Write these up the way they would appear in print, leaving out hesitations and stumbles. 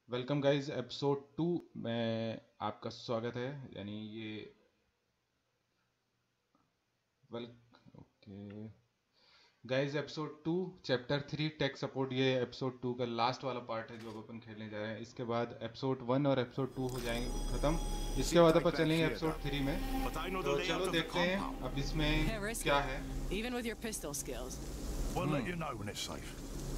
Welcome guys episode 2 में आपका स्वागत है। यानी ये well okay guys episode 2 chapter 3 tech support, ये एपिसोड 2 का लास्ट वाला पार्ट है जो अब अपन खेलने जा रहे हैं। इसके बाद एपिसोड 1 और एपिसोड 2 हो जाएंगे खत्म। इसके बाद अपन चलेंगे एपिसोड 3 में। तो चलो देखते हैं अब इसमें क्या है। Even with your pistol skills. We'll let you know when it's safe.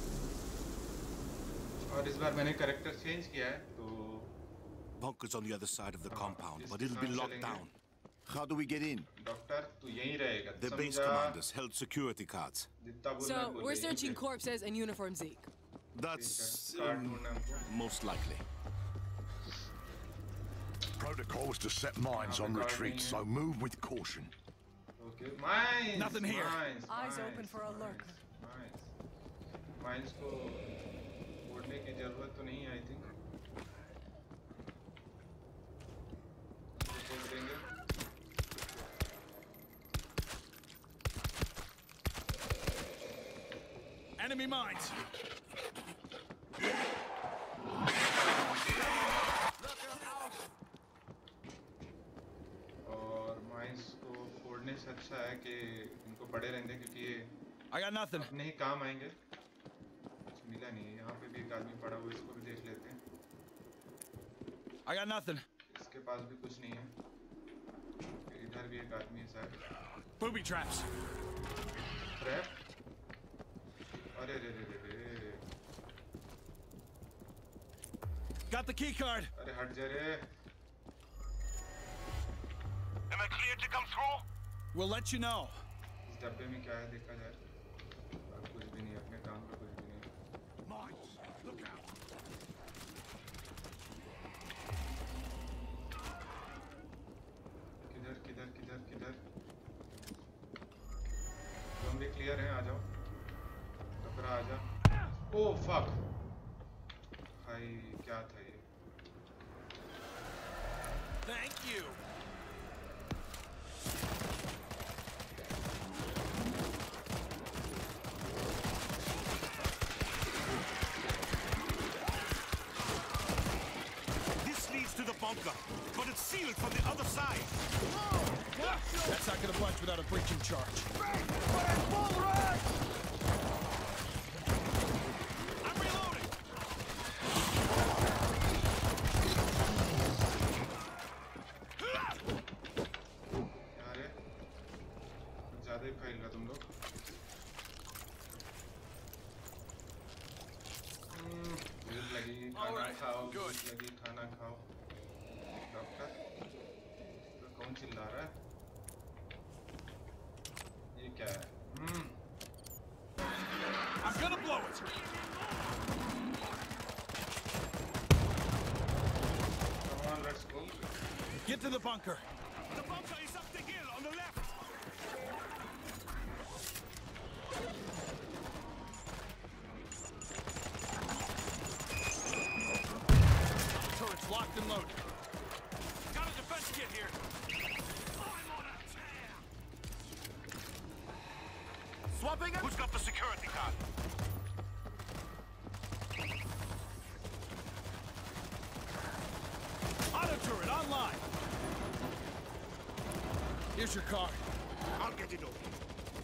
और इस बार मैंने कैरेक्टर चेंज किया है तो Bunker's on the other side of the compound, but it'll be इसके साथ locked चलेंगे। down. How do we get in? Doctor तू यहीं रहेगा, The base समझा? commanders held security cards. जितना बोलना So है बोल we're यहीं searching पे। corpses and uniform Zeke. That's card ढूंढना है हमको। most likely. Protocol was to set mines on retreat, so move with caution. Okay, mines. Nothing here. Mines, Eyes mines, open for a lurker. Mines. Mines को फोड़ने की जरूरत तो नहीं है, I think. फोड़ देंगे। Enemy mines. और माइंस को फोड़ने से अच्छा है कि इनको पड़े रहेंगे क्योंकि ये I got nothing. अपने ही काम आएंगे। कुछ मिला नहीं, यहाँ पे भी एक आदमी पड़ा हुआ, इसको भी देख लेते हैं। I got nothing. इसके पास भी कुछ नहीं है। इधर भी एक आदमी है शायद। Booby traps. ट्रैप। अरे रे रे रे रे। Got the key card. अरे हट जा रे। Am I clear to come through? We'll let you know. इस डब्बे में क्या है देखा जाए। अब कुछ भी नहीं, अपने काम का कुछ भी नहीं। Mines, look out. किधर किधर किधर किधर? तुम भी क्लियर हैं, आ जाओ। टकरा आ जा। Oh fuck. भाई क्या था ये? Thank you. This leads to the bunker, but it's sealed from the other side. That's not gonna budge without a breaching charge. I'm reloading. क्या रे? कुछ ज़्यादा ही फैल रहा तुम लोग। भूख लगी, खाना खाओ। भूख लगी, खाना खाओ। डॉक्टर, तो कौन चिल्ला रहा है? ये क्या है? I'm gonna blow it. Come on, let's go. Get to the bunker. The bunker is up the hill on the left. Turret's locked and loaded. Got a defense kit here. I'm on a tear. Swapping it. Who's got the security card? Auto turret online. Here's your card. I'll get it over.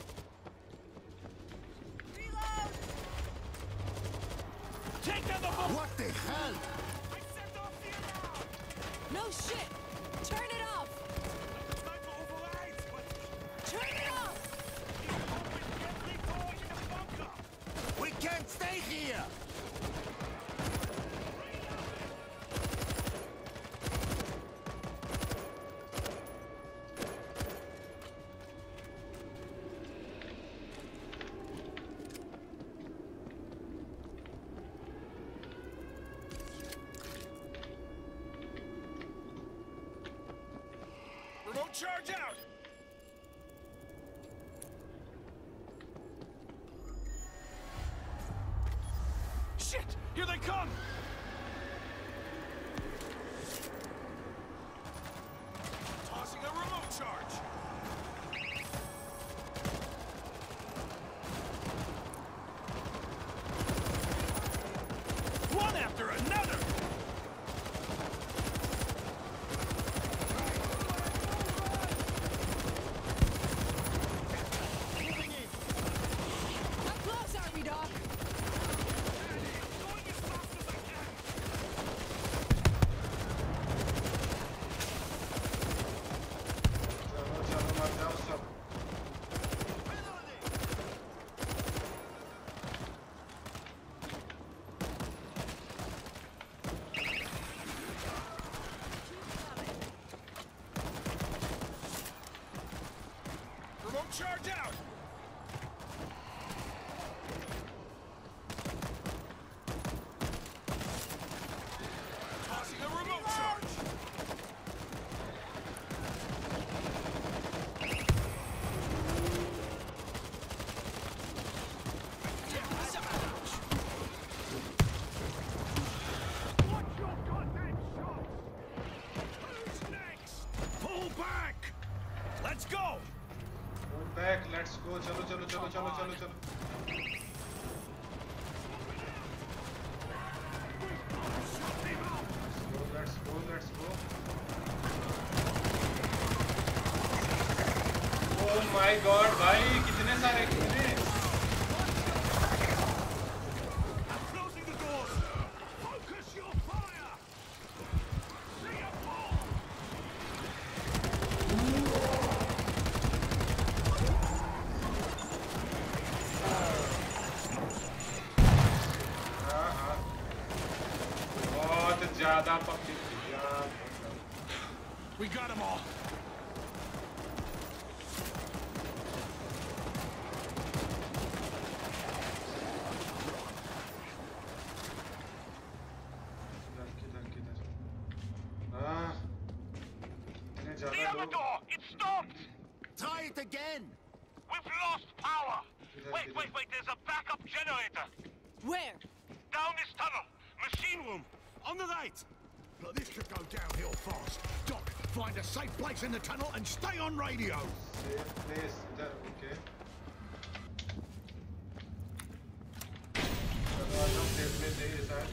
Reload! Take down the bomb. What the hell? I set off the alarm. No shit! Turn it off! Sniper overrides, but Turn it off! every door in the bunker. We can't stay here! Remote charge out. Shit! Here they come! Tossing a remote charge. One after another! charge out! Tossing a remote charge! Watch your goddamn shot! Who's next? Pull back! Let's go! Move back, let's go. चलो चलो चलो चलो चलो चलो. Let's go, let's go. Oh my God, भाई कितने सारे कितने? I'm closing the doors! Focus your fire! See a ball! हाँ. बहुत ज़्यादा पब्लिक यार. We got them all! किधर किधर. हाँ. इतने The ज़्यादा other लोग. door! It stopped! Try it again. We've lost power! किधर Wait, किधर. wait, wait, there's a backup generator! Where? Down this tunnel! Machine room! On the right! Look, this could go downhill fast. Doc, find a safe place in the tunnel and stay on radio. Safe place इधर. Okay. चलो आज हम safe place है ये शायद.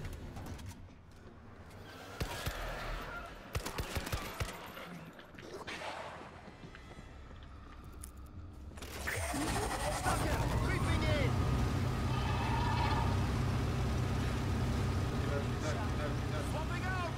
Creeping in. किधर किधर किधर किधर. Swapping out!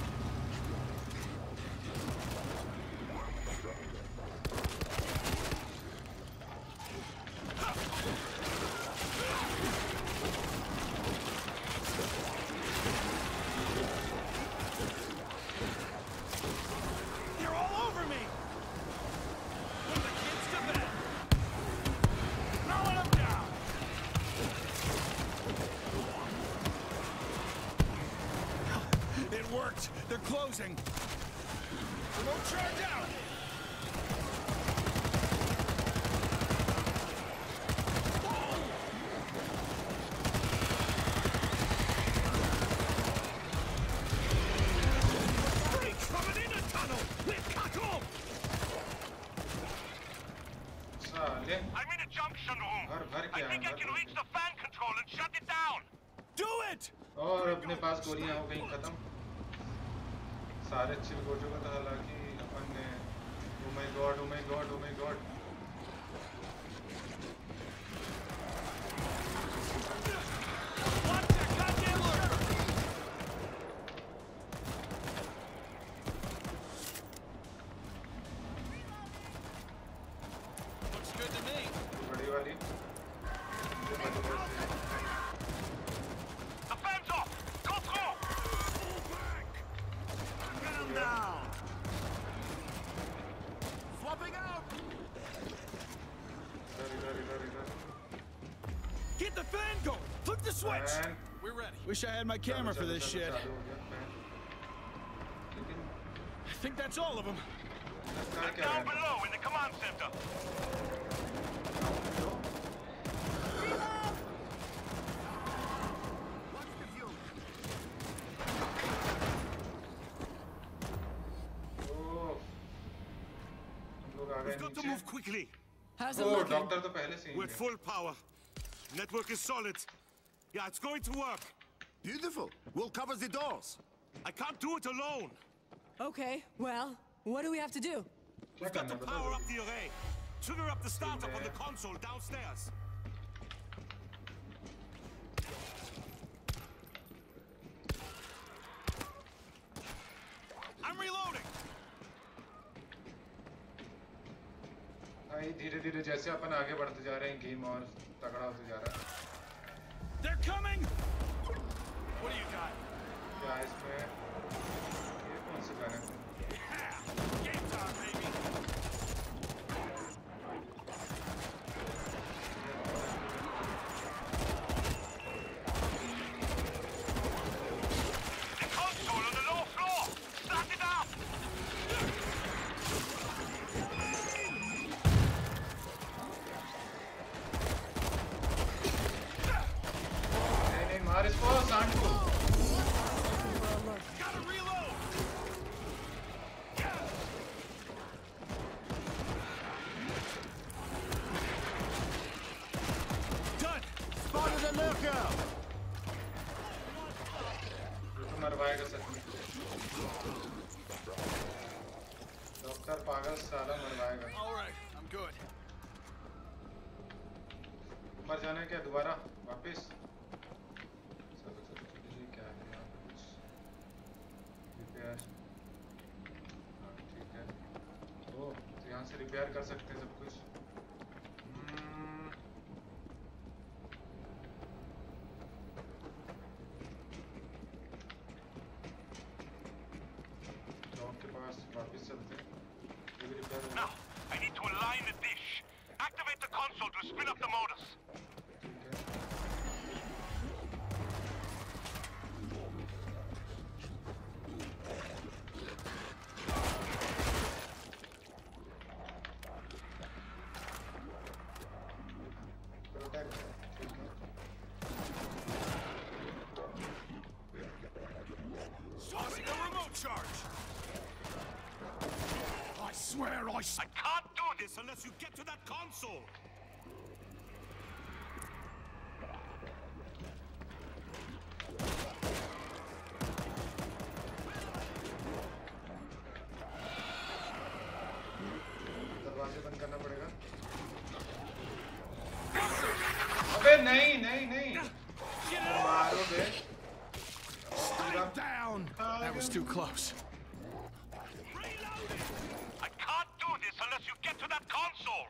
They're all over me! Put the kids to bed! Throwing them down! It worked! They're closing! Remote charge out! Breach from an inner tunnel! We're cut off! साले. I'm in a junction room. भर भर I के think I आए. can reach the fan control and shut it down. Do it! और अपने पास गोलियां हो गई खत्म. सारे चिल हो चुका था हालांकि अपन ने. Oh my God, oh my God, oh my God. Watch that goddamn lurker! Looks good to me. बड़ी वाली. ये बड़ी वाली. The fan's off! Go through! Pull back! Get him down! Swapping out! इधर इधर इधर. Get the fan going! Flip the switch! Fan. We're ready. Wish I had my camera for this shit. चालू हो गया fan. लेकिन I think that's all of them. इसका क्या Down है? below in the command center. ओह. हम लोग आ गए We've got to नीचे. move quickly. How's it oh looking? Doctor तो पहले से ही We're at है. full power. Network is solid. Yeah, it's going to work. Beautiful. We'll cover the doors. I can't do it alone. Okay, well, what do we have to do? क्या We've got करना to है power बताओ. up the array. Trigger up the startup on the console downstairs. I'm reloading. भाई धीरे धीरे जैसे अपन आगे बढ़ते जा रहे हैं गेम और तगड़ा होते जा रहा है. They're coming. What do you got? क्या इसमें ये कौन सी गन है? Yeah. Game time, baby. Mas for Santo. Gotta reload! Done! Spotted a lurker! तो मरवाएगा सच में। डॉक्टर पागल साला मरवाएगा। Alright, I'm good. ऊपर जाना है क्या दोबारा वापस? चलो चलो चलो ये क्या है यहाँ पे कुछ रिपेयर। हाँ ठीक है। ओ तो यहाँ से रिपेयर कर सकते हैं सब कुछ। डॉग के पास वापस चलते हैं। ये भी रिपेयर होगा। Now, I need to align the dish. Activate the console to spin up the motors. Tossing a remote charge. I swear I I can't do this unless you get to that console. दरवाजे बंद करना पड़ेगा। अबे नहीं नहीं नहीं मारो बे। Stay down! That was too close. I can't do this unless you get to that console.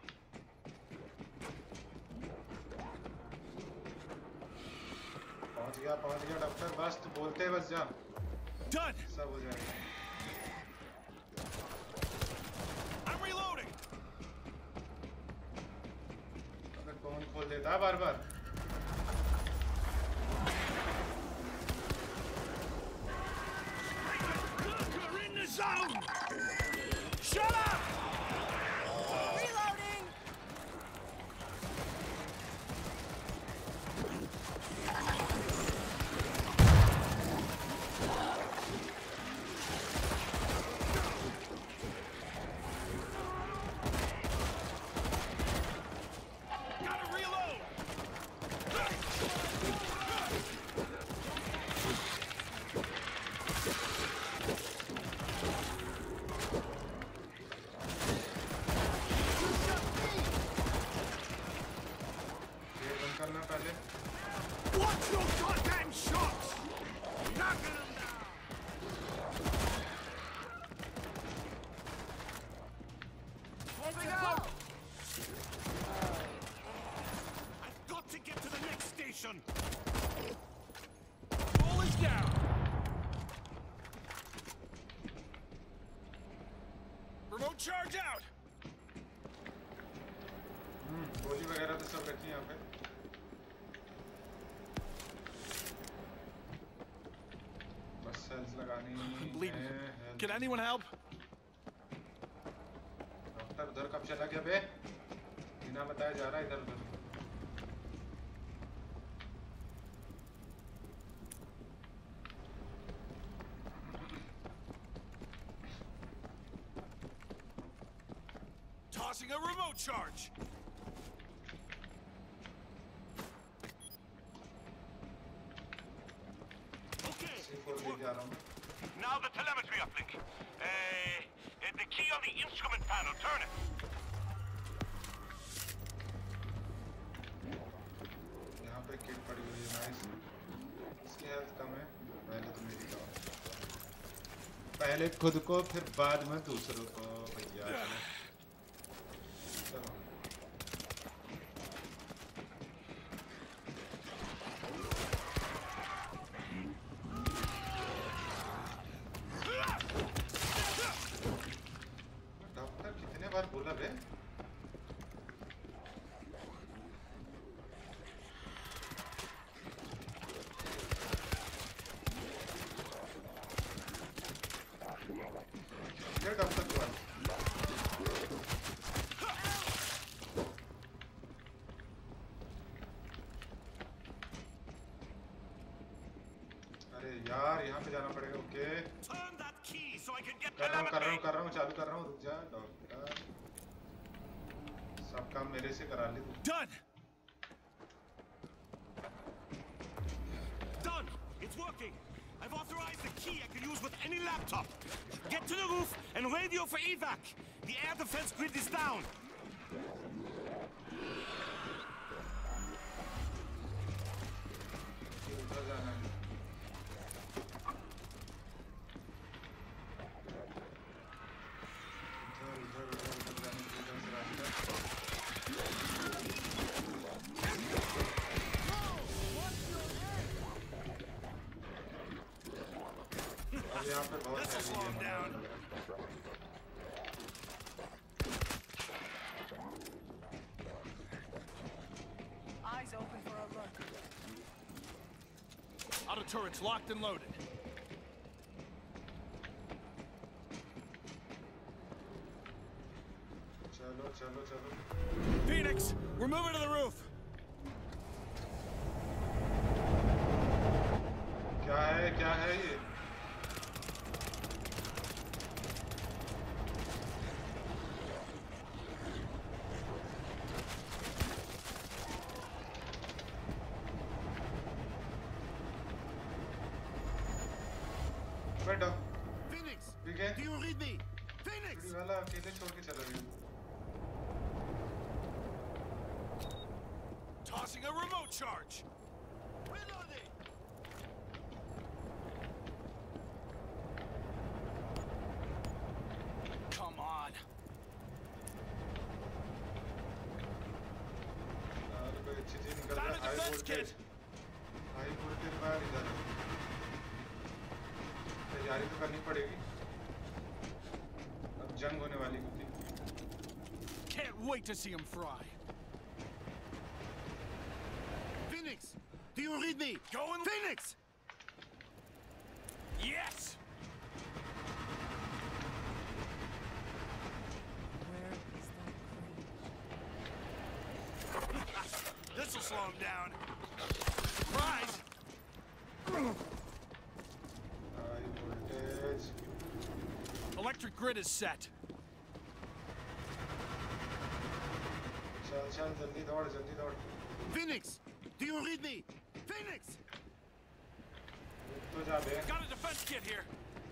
पहुंच गया डॉक्टर बस तू बोलते बस जा Done. सब हो जाएगा। I'm reloading. अबे कौन खोल देता है बार बार? You're in the zone! Shut up! Reloading! Gotta reload. ये बंद करना पहले। Watch your goddamn shots! Knocking them down! I've got to get to the next station. Ball is down. Remote charge out. गोली वगैरह तो सब रखी है यहाँ पे। बस सेल्स लगानी Bleeding. है। Can anyone help? डॉक्टर उधर कब चला गया बे? बिना बताया जा रहा है इधर उधर। Tossing a remote charge. Okay, C4 it's ले working. जा रहा हूँ। Now the telemetry uplink. The key on the instrument panel. Turn it. यहाँ पे किट पड़ी हुई है नाइस। इसकी हेल्थ कम है। पहले तो मेरी का। पहले खुद को फिर बाद में दूसरों को भैया। चलो। डॉक्टर कितने बार बोला बे? क्या डॉक्टर के पास? अरे यार यहाँ पे जाना पड़ेगा। Okay Turn that key so I can get कर रहा हूँ elevator. चालू कर रहा हूँ। रुक जा डॉक्टर, सब काम मेरे से करा ले तू। Done. Done. It's working. I've authorized the key I can use with any laptop. Get to the roof and radio for evac. The air defense grid is down. उधर जाना है। उधर जाने के लिए रास्ता। अब यहाँ पे बहुत This'll slow him down. Eyes open for a look. Auto turrets locked and loaded. चलो Phoenix, we're moving to the roof. क्या है ये? बैठो। Phoenix, ठीक है? do you read me? Phoenix! चुड़ी वाला अकेले छोड़ के चला गया। Tossing a remote charge. Reloading! Come on. अरे कोई अच्छी चीज निकल Found रहा a है। defense kit. High voltage wire इधर है। तैयारी तो करनी पड़ेगी, अब जंग होने वाली होती। Can't wait to see him fry. Phoenix, do you read me? Going. Phoenix! Yes. Where is that crate? This'll slow him down. Surprise. High voltage. Electric grid is set. चल जल्दी दौड़। Phoenix, do you read me? Phoenix! तो जा बे। Got a defense kit here.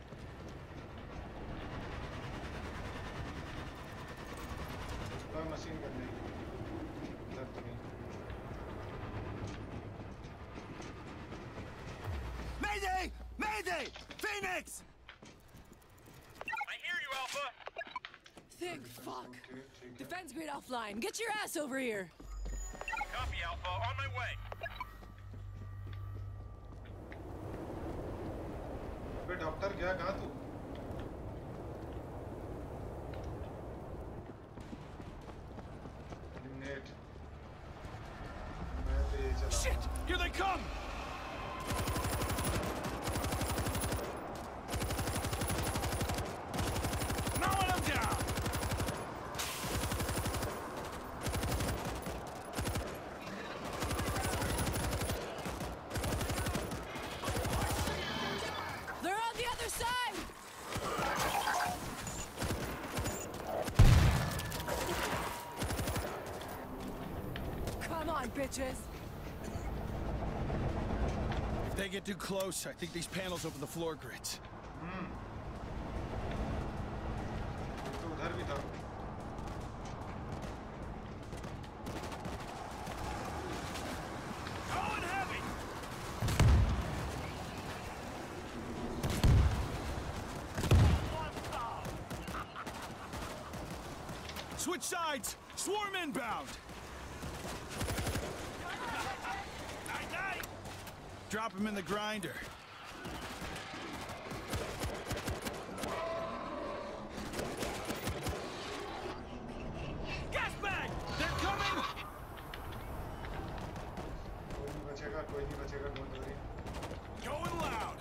कोई machine करने की इधर तो नहीं। Mayday! Mayday! Phoenix! I hear you, Alpha. Think, fuck. ठीक है। Defense grid offline. Get your ass over here. Copy, Alpha. On my way. बे डॉक्टर गया कहाँ तू? Eliminate। मैं तो यही चला। Shit! Here they come. Mowing them down. They're on the other side! Come on, bitches! If they get too close, I think these panels open the floor grids. तो उधर भी था। Going heavy. Switch sides. Swarm inbound. Night. Drop him in the grinder. Gas bag! They're coming! कोई नहीं बचेगा, don't worry। Going loud.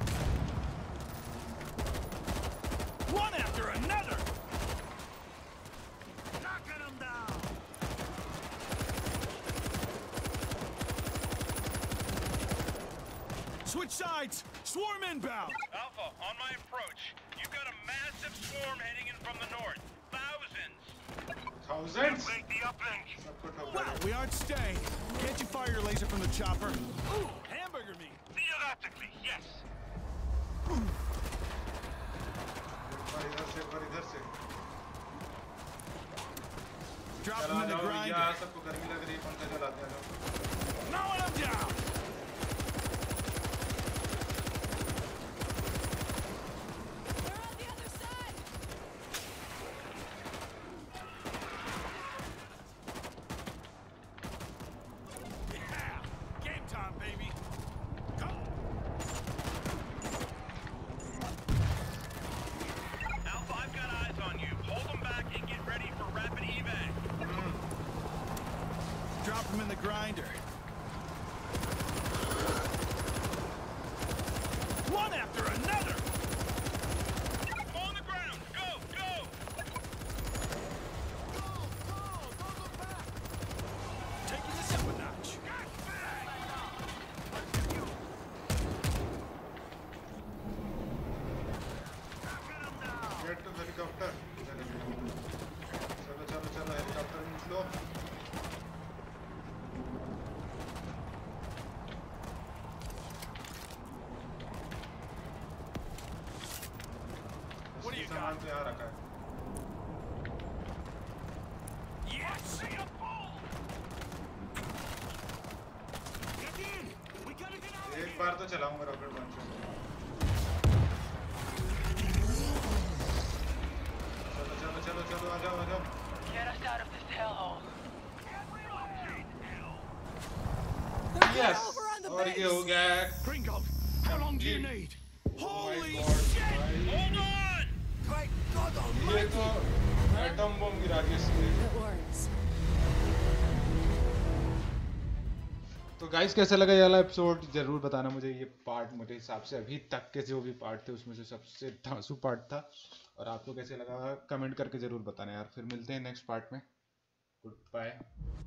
One after another. Switch sides! Swarm inbound! Alpha, on my approach. You've got a massive swarm heading in from the north. Thousands. Thousands? Break the uplink. सबको ठोक Well, we aren't staying. Can't you fire your laser from the chopper? Ooh, hamburger meat! Theoretically, yes. एक बार इधर से Drop चला him in the जाओ भैया grinder. सबको गर्मी लग रही है पंखा चलाते हैं लोग Now I'm down! They're on the other side! Yeah! Game time, baby! Come! Alpha, I've got eyes on you. Hold them back and get ready for rapid evac. Drop him in the grinder. One after another! On the ground. Go, go. Taking this up a notch. Get to helicopter चलो चलो चलो helicopter में निकलो What do you सामान got? तो यहाँ रखा है Yes! Get in! We gotta get out of एक here! बार तो चलाऊंगा रॉकेट लॉन्चर चलो चलो चलो चलो आ जाओ आ जाओ Get us out of this hellhole. Yes over on the और ये हो गया है Gringo, how long do you need? Holy shit! Hold on. Great God ये almighty! तो एटम बम गिरा के इसने It works. तो गाइस कैसा लगा ये वाला एपिसोड जरूर बताना मुझे ये पार्ट मेरे हिसाब से अभी तक के जो भी पार्ट थे उसमें से सबसे धांसू पार्ट था और आपको कैसे लगा कमेंट करके जरूर बताना यार फिर मिलते हैं नेक्स्ट पार्ट में गुड बाय